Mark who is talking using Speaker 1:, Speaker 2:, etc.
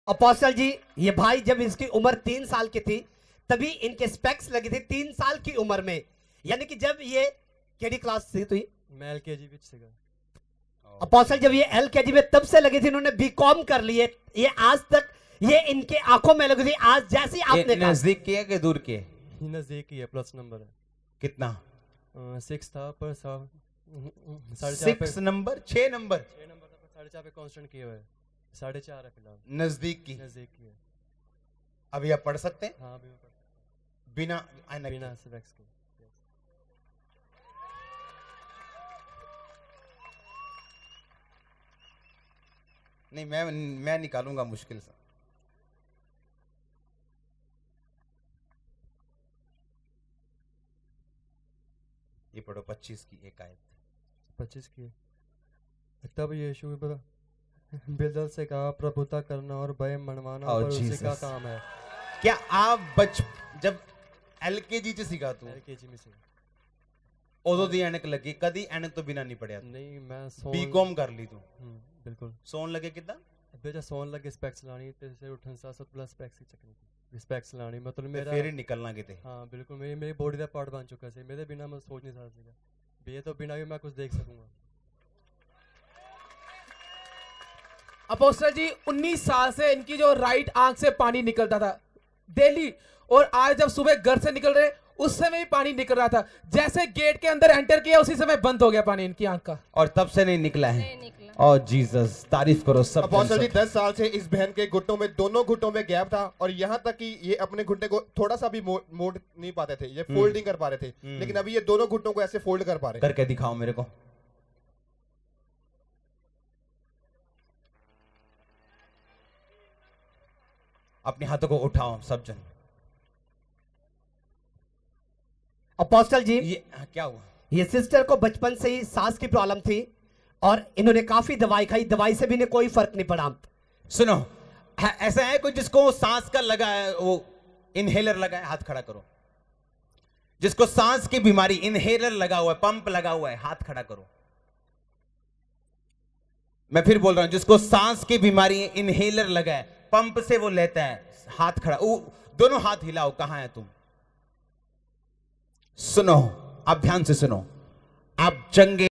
Speaker 1: Apostle जी, ये भाई जब इसकी उम्र 3 साल की थी तभी इनके स्पेक्स लगे थे 3 साल की उम्र में, यानी कि जब ये केडी क्लास से थी,
Speaker 2: मैं एलकेजी ਵਿੱਚ ਸੀਗਾ।
Speaker 1: अपोस्टल जब ये एलकेजी में तब से लगे थे, इन्होंने बीकॉम कर लिए, ये आज तक ये इनके आंखों में लगी थी। आज जैसे ही आपने कहा
Speaker 3: नजदीक के है कि दूर के?
Speaker 2: नजदीक ही है, प्लस नंबर है।
Speaker 3: कितना?
Speaker 2: 6 था पर
Speaker 3: 6 नंबर 6 नंबर
Speaker 2: 6 नंबर था पर 4.5 पे कांस्टेंट किया हुआ है, 4.5 है फिलहाल।
Speaker 3: नजदीक की
Speaker 2: नजदीक की है।
Speaker 3: अभी आप पढ़ सकते हैं?
Speaker 2: हाँ, अभी
Speaker 3: बिना ऐनक
Speaker 2: बिना स्पेक्स के।
Speaker 3: नहीं, मैं निकालूंगा मुश्किल से। ये पढ़ो 25 की एक आयत।
Speaker 2: 25 की। तब यीशु बिल्दल से कहा, प्रभुता करना और भय मनवाना और उसी का काम है।
Speaker 3: क्या आप जब एलकेजी च सीगा तू?
Speaker 2: एलकेजी में से
Speaker 3: उदो दी ऐनक लगी? कदी ऐनक तो बिना नहीं पढ़िया?
Speaker 2: नहीं, मैं
Speaker 3: बीकॉम कर ली तू?
Speaker 2: बिल्कुल।
Speaker 3: सोन लगे किदा?
Speaker 2: बेटा सोन लगे स्पेक्स लानी ते से उठन सा सब प्लस स्पेक्स ही चकनी स्पेक्स लानी, मतलब मेरा
Speaker 3: फिर ही निकलना किते।
Speaker 2: हाँ बिल्कुल, मेरी बॉडी का पार्ट बन चुका है। मेरे बिना मैं सोच नहीं सकता, बे तो बिना भी मैं कुछ देख सकूंगा।
Speaker 4: अपोस्टल जी 19 साल से इनकी जो राइट आंख से पानी निकलता था डेली, और आज जब सुबह घर से निकल रहे उस समय भी पानी निकल रहा था। जैसे गेट के अंदर एंटर किया उसी समय बंद हो गया पानी इनकी आंख का,
Speaker 3: और तब से नहीं निकला है। और जीसस, तारीफ करो सब।
Speaker 5: अपोस्टल जी 10 साल से इस बहन के घुटनों में, दोनों घुटनों में गैप था, और यहाँ तक कि ये अपने घुटने को थोड़ा सा भी मोड़ नहीं पाते थे, ये फोल्डिंग कर पा रहे थे, लेकिन अभी ये दोनों घुटनों को ऐसे फोल्ड कर पा रहे।
Speaker 3: करके दिखाओ मेरे को। अपने हाथों को उठाओ सब जन।
Speaker 1: अपोस्टल जी,
Speaker 3: ये क्या हुआ?
Speaker 1: ये सिस्टर को बचपन से ही सांस की प्रॉब्लम थी और इन्होंने काफी दवाई खाई, दवाई से भी इन्हें कोई फर्क नहीं पड़ा।
Speaker 3: सुनो, ऐसा है कोई जिसको सांस का लगा है, वो इनहेलर लगा है? हाथ खड़ा करो। जिसको सांस की बीमारी, इनहेलर लगा हुआ है, पंप लगा हुआ है, हाथ खड़ा करो। मैं फिर बोल रहा हूं, जिसको सांस की बीमारी है, इनहेलर लगा है, पंप से वो लेता है, हाथ खड़ा। दोनों हाथ हिलाओ। कहां है तुम? सुनो, आप ध्यान से सुनो। आप जंगे